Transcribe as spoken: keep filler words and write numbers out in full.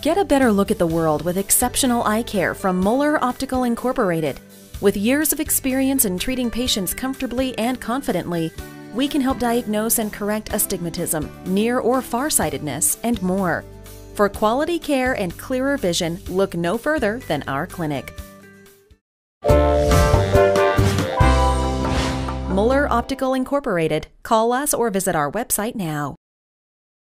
Get a better look at the world with exceptional eye care from Muller Optical Incorporated. With years of experience in treating patients comfortably and confidently, we can help diagnose and correct astigmatism, near or farsightedness, and more. For quality care and clearer vision, look no further than our clinic. Muller Optical Incorporated. Call us or visit our website now.